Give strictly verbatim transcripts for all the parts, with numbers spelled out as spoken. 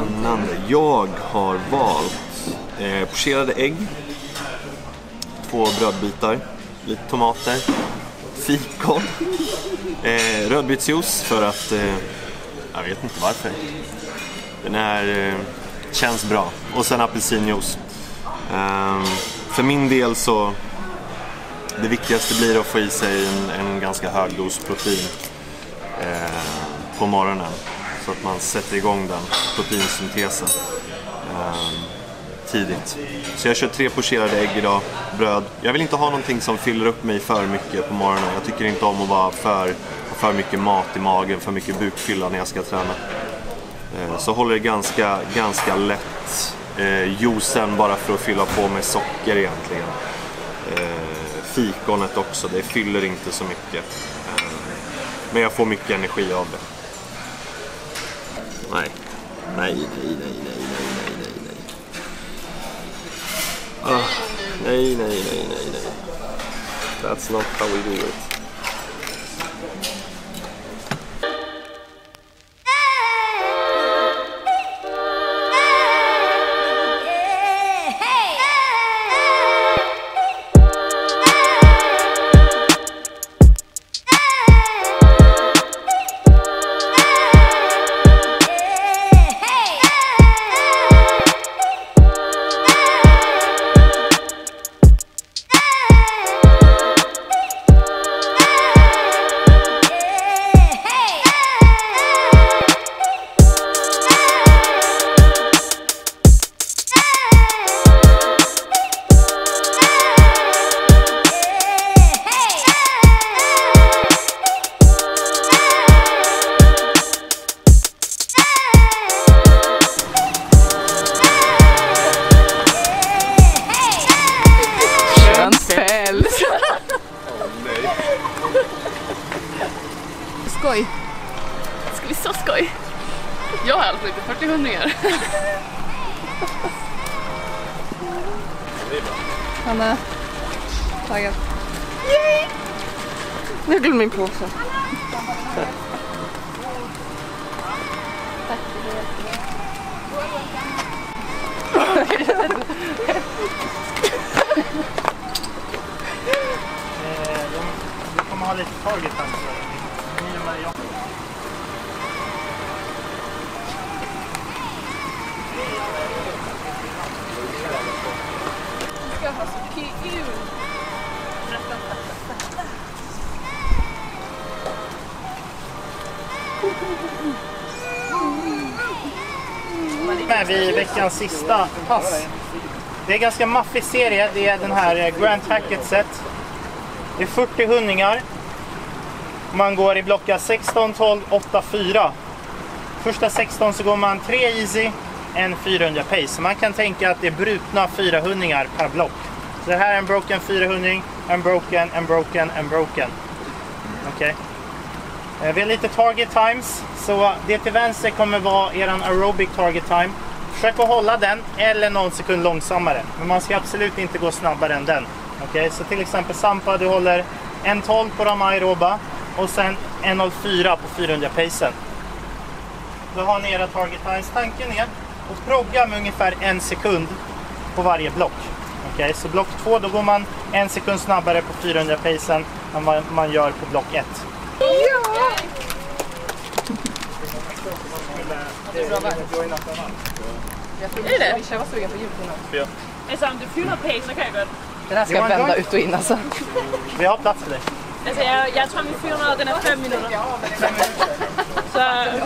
spännande. Jag har valt eh, pocherade ägg, två brödbitar, lite tomater, fikon, eh, rödbetsjuice för att eh, jag vet inte varför. Den här eh, känns bra. Och sen apelsinjuice. Um, för min del så det viktigaste blir att få i sig en, en ganska hög dos protein eh, på morgonen. Så att man sätter igång den proteinsyntesen eh, tidigt. Så jag kör tre pocherade ägg idag, bröd. Jag vill inte ha någonting som fyller upp mig för mycket på morgonen. Jag tycker inte om att vara för, för mycket mat i magen, för mycket bukfylla när jag ska träna. Eh, så håller det ganska, ganska lätt. Eh, juicen bara för att fylla på med socker egentligen. Eh, fikonet också, det fyller inte så mycket. Eh, men jag får mycket energi av det. Nej, nej, nej, nej, nej, nej, nej, nej. Ah, nej, nej, nej, nej, nej. That's not how we do it. Skoj. Det ska bli så skoj. Jag har alltså inte fyrtio hundringar. Han är taggad. Yay! Nu glömde min påse. Tack. Du kommer ha lite target här. Ska ha så kul. Med vid veckans sista pass. Det är en ganska maffig serie. Det är den här Grant Hackett set. Det är fyrtio hundringar. Man går i blocka sexton, tolv, åtta, fyra. Första sexton så går man tre easy, en fyrahundra pace. Så man kan tänka att det är brutna fyrahundringar per block. Så det här är en broken fyrahundring, en broken, en broken, en broken. Okej. Okay. Vi har lite target times. Så det till vänster kommer vara eran aerobic target time. Försök att hålla den eller någon sekund långsammare. Men man ska absolut inte gå snabbare än den. Okej, okay? Så till exempel Sampa, du håller en tolv på de aeroba. Och sen en noll fyra på fyrahundra pacen. Då har ni era target times. Tanken är att progga med ungefär en sekund på varje block. Okej, okay, så block två då går man en sekund snabbare på fyrahundra pacen än vad man gör på block ett. Ja! Det är bra väg. Är det? Jag var sugen på julfilmen. Altså, om du fylder pace, så kan jag godt. Den här ska jag vända ut och in alltså. Vi har plats för dig. Altså, jeg, jeg tror, min fyrre den er fem minutter. Så,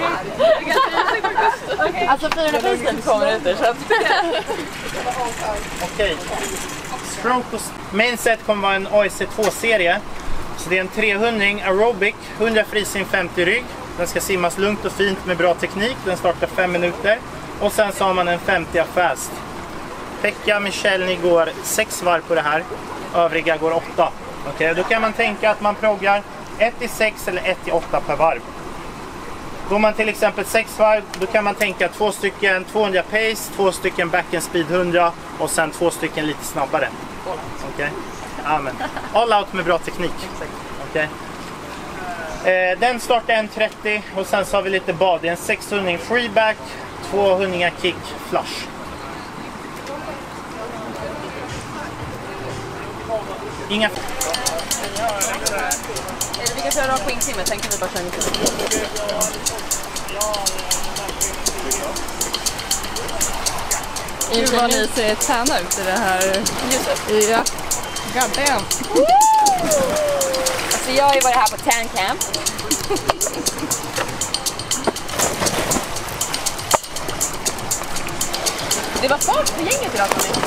okay. Okay. Alltså fyrahundra pacen kommer inte så att... Okej. Okay. Stroke main set kommer vara en A S C två-serie. Så det är en trehundring aerobic, hundra frisim, femtio rygg. Den ska simmas lugnt och fint med bra teknik. Den startar fem minuter. Och sen så har man en femtio fast. Pekka, Michelle, ni går sex varv på det här. Övriga går åtta. Okej, okay, då kan man tänka att man proggar ett till sex eller ett till åtta per varv. Går man till exempel sex varv, då kan man tänka två stycken tvåhundra pace, två stycken back and speed hundra och sen två stycken lite snabbare. Okej. Okay. Amen. All out med bra teknik. Okej. Okay. Eh, den startar en trettio och sen så har vi lite bad. Det är en sexhundring freeback, Två hundingar kick flush. Inga... Vi kan köra på intimmet, tänker vi bara köra intimmet. Hur vad ni ser träna ut i det här ljuset. Ja. God damn. Alltså jag har ju varit här på tan camp. Det var fart på gänget idag, Tony.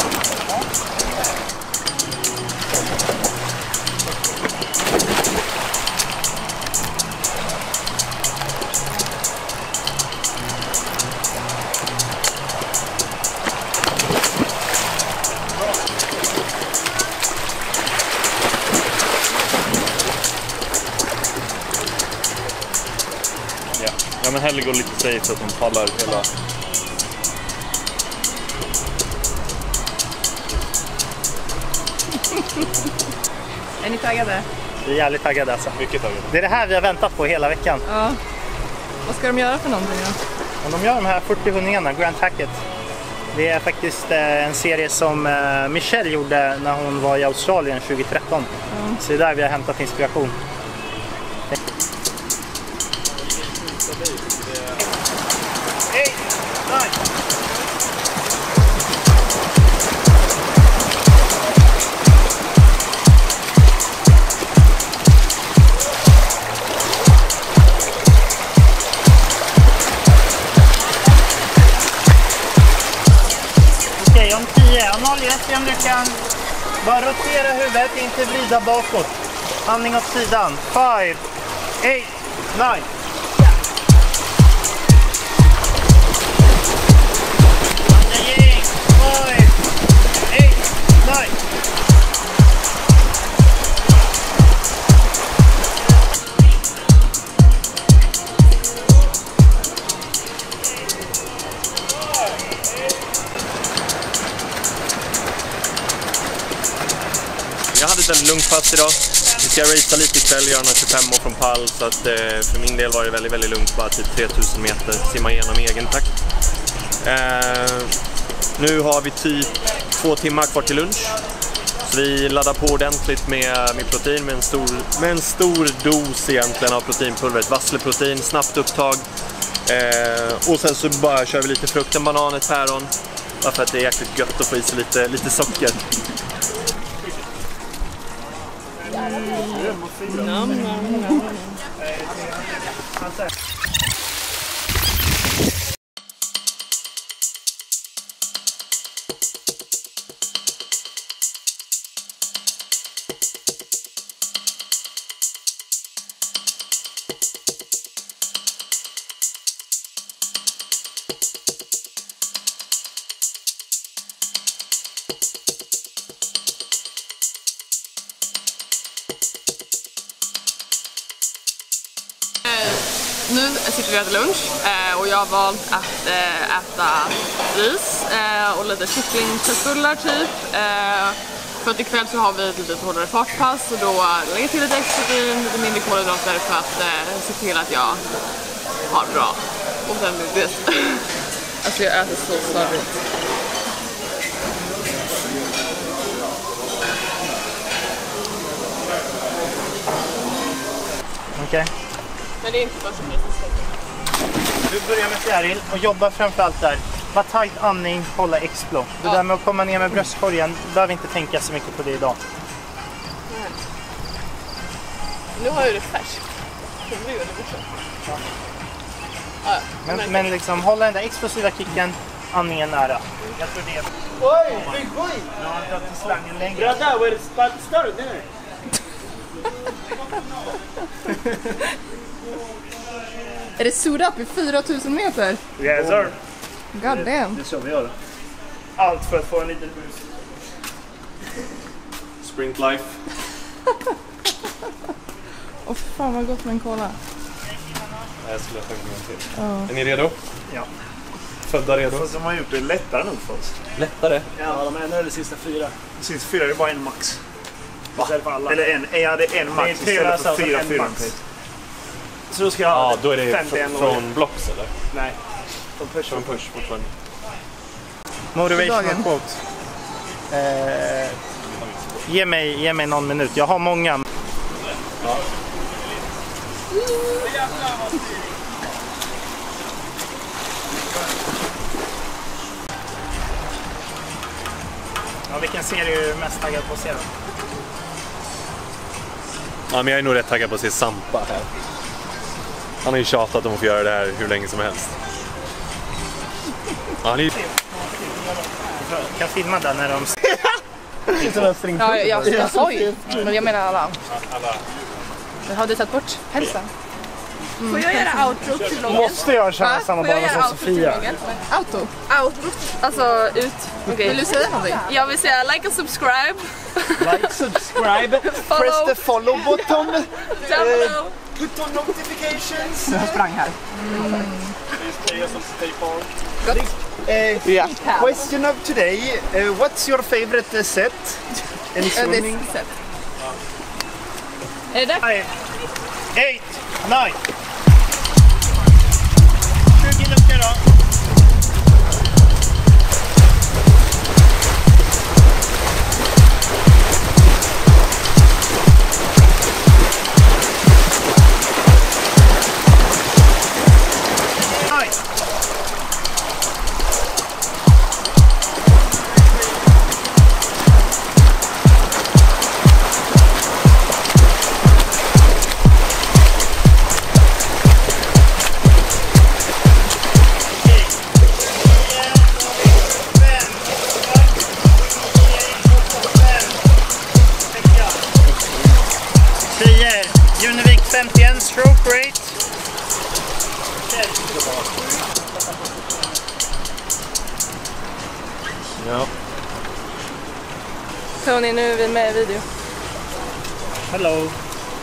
Ja, men hellre gå lite safe så att de pallar hela. Är ni taggade? Vi är jävligt taggade alltså. Mycket taggade. Det är det här vi har väntat på hela veckan. Ja. Vad ska de göra för någonting då? Och de gör de här fyrtio hundingarna, Grant Hackett. Det är faktiskt eh, en serie som eh, Michelle gjorde när hon var i Australien tjugohundratretton. Mm. Så det är där vi har hämtat inspiration. Hej! Nej! Okej, om tio, om noll, se om du kan bara rotera huvudet, inte vrida bakåt. Andning åt sidan. Five, eight, nine. Andning, five, eight, nine. Jag hade ett väldigt lugnt pass idag. Vi ska racea lite ikväll, göra några tjugofem år från pall. Så att, eh, för min del var det väldigt, väldigt lugnt. Bara typ tre tusen meter, simma igenom i egen takt. Eh, nu har vi typ två timmar kvar till lunch. Så vi laddar på ordentligt med, med protein, med en, stor, med en stor dos egentligen av proteinpulvret. Vassleprotein, snabbt upptag. Eh, och sen så bara kör vi lite frukt, en banan, ett päron. Bara för att det är jäkligt gött att få i sig lite, lite socker. Nom, nom, nom. Nu sitter vi och äter lunch och jag har valt att äta ris och lite kycklingköttbullar typ. För att ikväll så har vi ett lite hårdare fartpass och då lägger jag till lite extra protein, lite mindre kolhydrater för att se till att jag har bra. Och sen blir det... Alltså jag äter så slarvigt. Okej. Okay. Men det är inte bara så mycket. Du börjar med fjäril och jobbar framförallt där. Var tight andning, hålla explo. Det ja. Där med att komma ner med bröstkorgen, behöver inte tänka så mycket på det idag. Nej. Nu har jag det färskt. Det blir det också. Ja. Ja, men, men, men liksom hålla den där explosiva kicken, andningen nära. Mm. Jag tror det är... Oj, big boy! Ja, jag har till slangen längre. Brother, where is spot started there? Är det suit up i fyra tusen meter? Yes sir. God damn. Det är så vi gör. Allt för att få en liten boost. Sprint life. Åh oh, fan vad gott med en cola. Jag skulle ha tagit en till. Oh. Är ni redo? Ja. Födda redo. Så som har gjort det lättare nog för oss. Lättare? Ja, de ändrade de sista fyra. De sista fyra är bara en max. Istället för alla. Eller en, ja, det är en max istället för fyra, fyra. Så då ska jag ja, då är det femtioen från blocks eller? Nej. Från push. Från push fortfarande. Motivational quote. Eh, ge, mig, ge mig någon minut. Jag har många. Ja. Ja, vilken serie är du mest taggad på att se då? Ja, men jag är nog rätt taggad på att se Sampa här. Han har ju tjatat om att få göra det här hur länge som helst. Ja, han är ju... Jag kan filma där när de... Ja, jag, jag sa ju. Men jag menar alla. Men har du tagit bort hälsan? Mm. Får jag göra outro till vloggen? Måste jag köra samma bana som Sofia? Auto? Outro? Alltså ut. Okay. Vill du säga någonting? Jag vill säga like and subscribe. Like, subscribe, press the follow button. Down below. Put on notifications. Jag sprang här. Mm. Gott. Uh, yeah. Question of today. Uh, what's your favorite uh, set? Any swimming? Set. Är det där? Nej. Eight, nine. tjugo luckor då. Univikt femtioen, stroke rate. Ja. Tony, nu är vi med i video. Hello.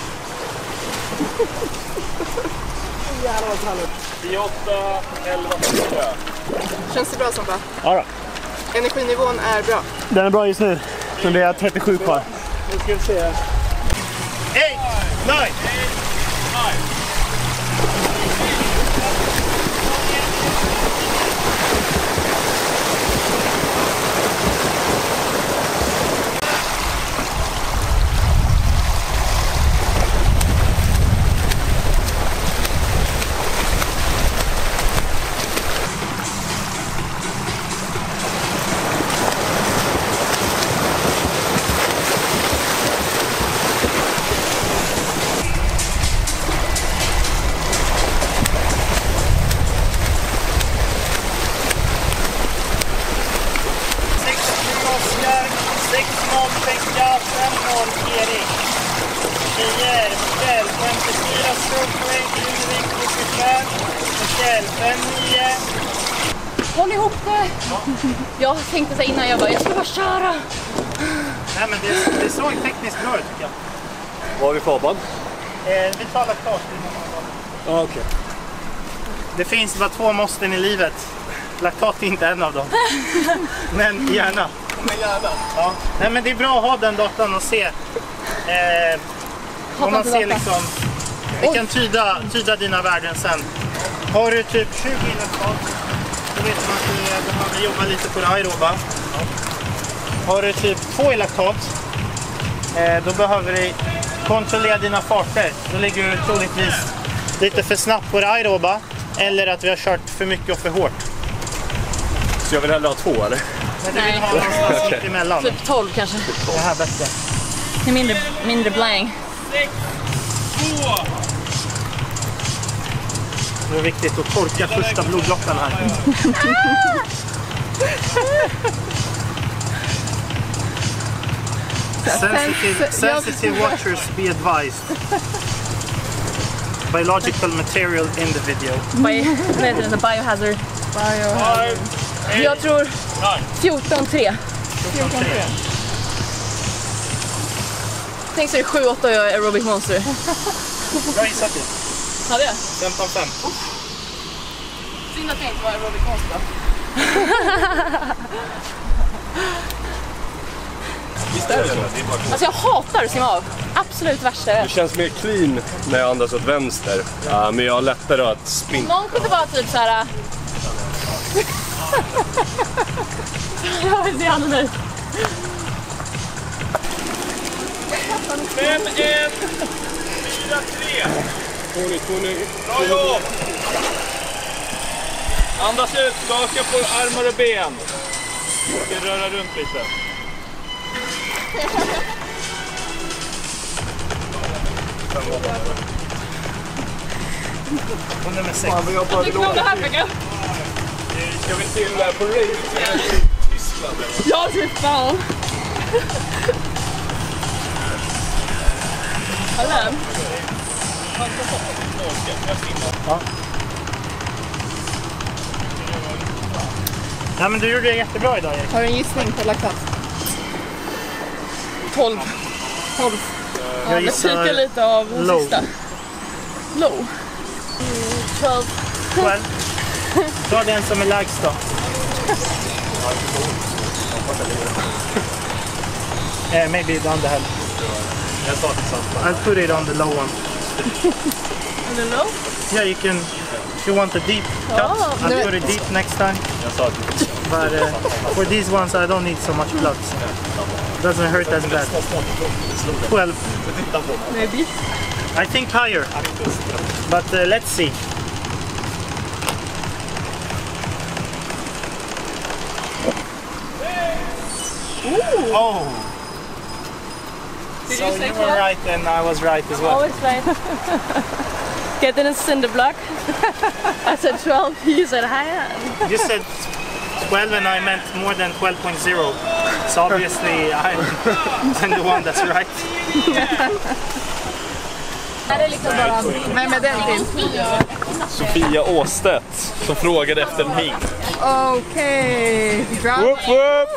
tio åtta, elva, fyra. Känns det bra som bara? Ja då. Energinivån är bra. Den är bra just nu. Men det är trettiosju kvar. Nu ska vi se. Eight, nine. sex noll Pekka, fem noll Erik. Tjejer, Michel, femtiofyra stroke rate, Univikt sjuttiofem. Michel, fem nio. Håll ihop det! Jag tänkte så innan jag bara, jag ska bara köra. Nej men det, det såg tekniskt bra ut tycker jag. Vad har vi för avband? Eh, vi talar klart. Ja, okej. Okay. Det finns bara två måsten i livet. Laktat är inte en av dem. Men gärna. Men gärna. Ja. Nej men det är bra att ha den datan och se. Eh, om man ser liksom. Vi kan tyda, tyda dina värden sen. Har du typ tjugo laktat, då vet man att du behöver jobba lite på det aeroba. Har du typ två i laktat, eh, då behöver du kontrollera dina farter. Då ligger du troligtvis lite för snabbt på det aeroba. Eller att vi har kört för mycket och för hårt. Så jag vill hellre ha två eller? Men du vill ha någonstans Okay. mitt emellan. Typ tolv kanske. Det här är bättre. Det är mindre, mindre blank. Det är viktigt att torka första bloddroppen här. sensitive, sensitive watchers be advised. Biological material in the video. Bio, vad heter det? Biohazard. Biohazard. Jag tror fjorton tre. fjorton tre. Tänk så är det sju åtta och jag är aerobic monster. Bra gissat du. Hade jag? femton fem. Synd att jag inte var aerobic monster. Visst är det så? Alltså jag hatar att simma av. Absolut värsta jag Det vet. känns mer clean när jag andas åt vänster. Ja, men jag har lättare att sprinta. Någon kunde vara typ så här Jag vill se Anna nu. fem ett fyra tre. Bra jobb! Andas ut, skaka på armar och ben. Och röra runt lite. Och nummer sex. Vad tycker du om det här, Pekka? Ska vi till där på race? Ja, fy fan. Hallå? Ja. Ja, men du gjorde det jättebra idag, Erik. Har du en gissning på laktat? tolv. tolv. Ja, Jag det gissar pikar lite av den low. sista. Low. tolv. tolv. Ta den som är lägst då. uh, maybe on the head. I'll put it on the low one. On the low? Yeah, you can. If you want a deep cut, Oh, I'll no. put it deep next time. But uh, for these ones, I don't need so much blood. So it doesn't hurt as bad. twelve. Maybe. I think higher. But uh, let's see. Ooh. Oh. Did So you say you were twelve? right and I was right as well. Always right. Get in a cinder block. I said twelve, you said higher. You said twelve and I meant more than twelve point zero. So obviously I'm, I'm the one that's right. Är det liksom bara... Vem är den till? Sofia Åstedt som frågade efter en hink. Okej. Whoop, whoop.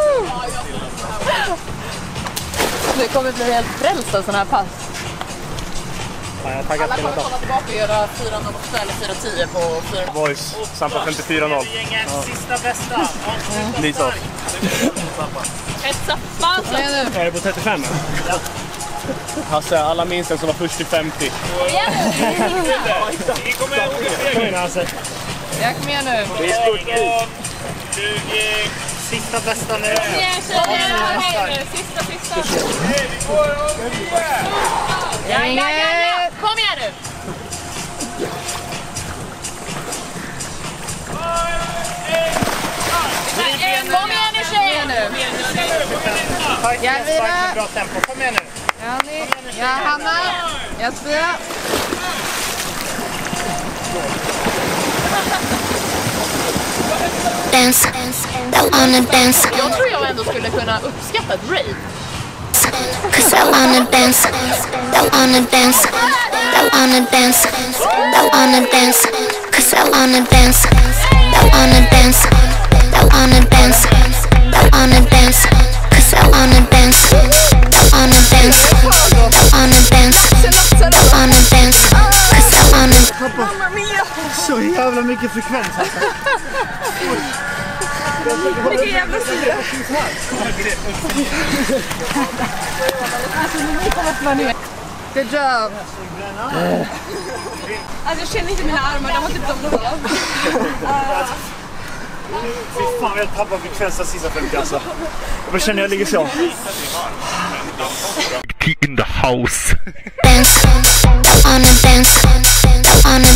Du kommer bli helt frälst av sådana här pass. Ja, jag är taggad Alla till kommer att kolla tillbaka och göra fyra noll åtta eller fyra tio på fyra. Boys, Sampa femtiofyra noll. Sista bästa. Lisa. Hetsa fansen! Är det på trettiofem? Hasse, alla minns den som var först till femtio. Ni kommer Kom igen Hasse. Jag kommer igen nu. Det är stort. Sista bästa nu. Kom igen tjejer! Sista, sista. Ja, ja, ja, ja. Kom igen nu! Kom igen nu tjejer nu! Ja, med bra tempo. Kom igen nu. Jenny, ja Hanna, Jesper. Dance, I wanna dance, Jag tror jag ändå skulle kunna uppskatta ett rave. cause I wanna dance, I wanna dance, I wanna dance, I wanna dance, cause I wanna dance, I wanna dance, I wanna dance, I wanna dance, cause I wanna dance, I wanna dance, I wanna dance, I wanna dance, cause I wanna. Så jävla mycket frekvens alltså. Vilken jävla sida. Good job. Alltså jag känner inte mina armar, de har typ domnat av. Fy fan, jag tappar frekvens den sista femtio alltså. Jag känner jag ligger så. In the house. Dance, I wanna dance, I wanna